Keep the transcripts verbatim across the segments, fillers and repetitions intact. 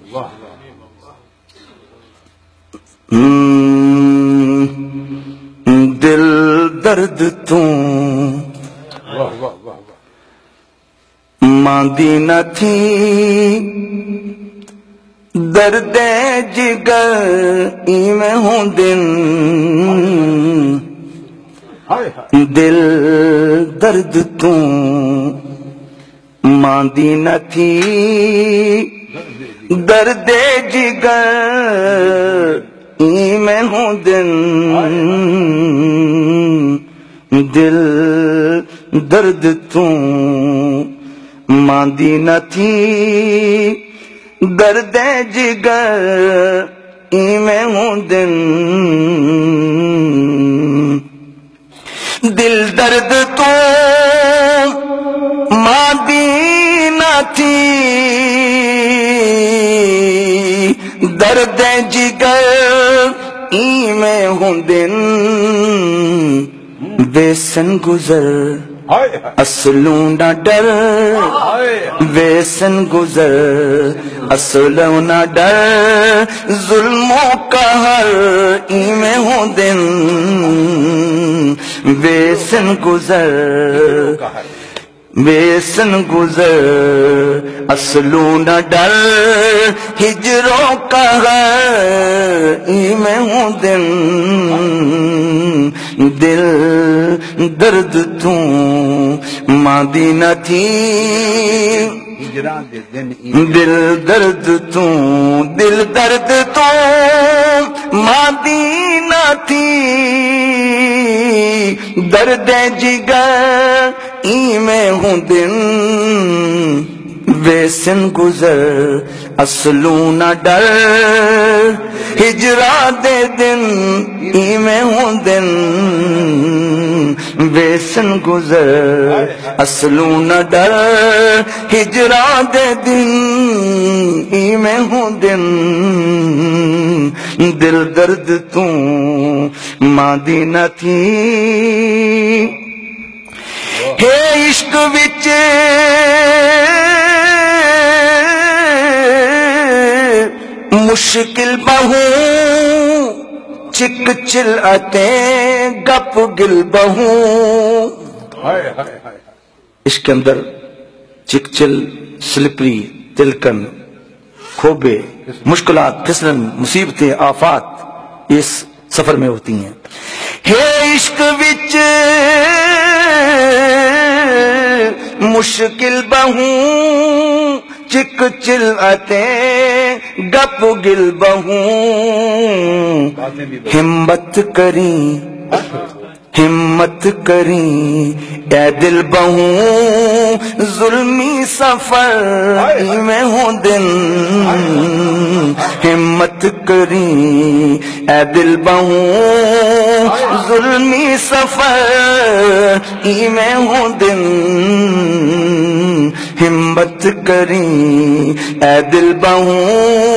دل درد تو ماندی نہ تھی درد جگر ایویں ہوں دن دل درد تو ماندی نہ تھی درد جگر ایویں ہوں دن دل درد تو ماندی نہ تھی درد جگر ایویں ہوں دن دل درد تو ماندی نہ تھی درد جگر ایویں ہوں دن ویسن گزر اصلوں نہ ڈر ویسن گزر اصلوں نہ ڈر ظلم و قہر ایویں ہوں دن ویسن گزر ویسن گزر اصلوں نہ ڈر ہجر و قہر ایویں ہوں دن دل درد تو ماندی نہ تھی دل درد تو دل درد تو ماندی نہ تھی درد جگر ایویں ہوں دن ویسن گزر اصلوں نہ ڈر ہجرا دے دن ایویں ہوں دن ویسن گزر اصلوں نہ ڈر ہجرا دے دن ایویں ہوں دن دل درد تو ماندی نہ تھی ہے عشق وچ مشکل بہوں چک چل اتے گپ گل بہوں عشق کے اندر چک چل سلپری تلکن کھوبے مشکلات پھسلن مصیبتیں آفات اس سفر میں ہوتی ہیں ہے عشق وچ مشکل بہوں چک چل اتے گپ گل بہوں ہمت کریں ہمت کریں اے دل بہوں ظلمی سفر ایویں ہوں دن ہمت کریں اے دل بہوں ظلمی سفر ایویں ہوں دن ہمت کریں اے دل بہوں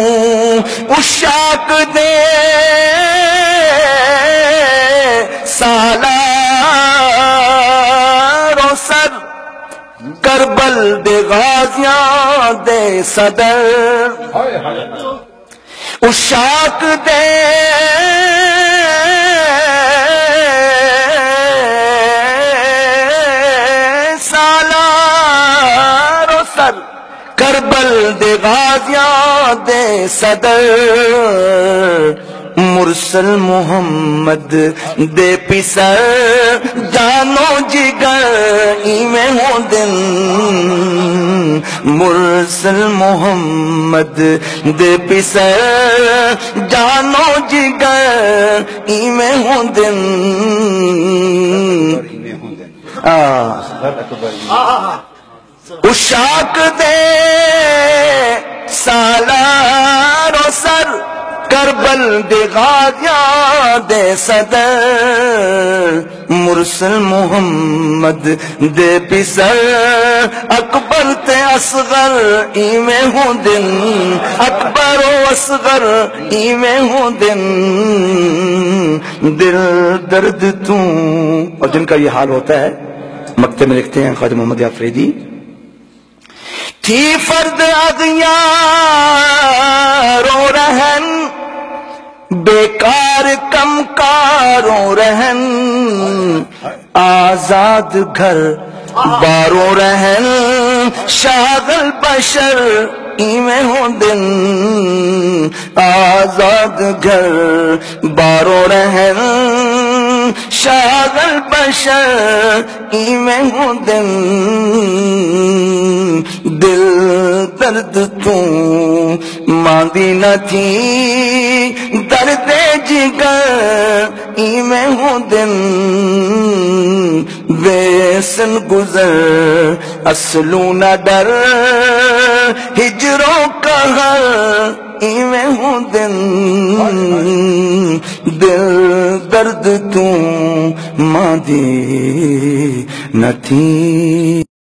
اشاق دے سالار و سر کربل دے غازیاں دے صدر اشاق دے سالار و سر کربل دے غازیاں دے صدر مرسل محمد دے پسر جانو جگر ایویں ہوں دن مرسل محمد دے پسر جانو جگر ایویں ہوں دن اشاق دے سالار و سر کربل دے غازیاں دے صدر مرسل محمد دے پسر اکبر تے اصغر ایویں ہوں دن اکبر و اصغر ایویں ہوں دن دل درد تو اور جن کا یہ حال ہوتا ہے مکتے میں لکھتے ہیں خواجہ محمد آفریدی تھی فرد اغیار باروں رہن آزاد گھر باروں رہن شاغل بشر ایویں ہوں دن آزاد گھر باروں رہن شاغل بشر ایویں ہوں دن دل درد توں ماندی نہ تھی درد جگر ایویں ہوں دن ویسن گزر اصلوں نہ ڈر ہجروں کا ہر ایویں ہوں دن دل درد توں ماندی نہ تھی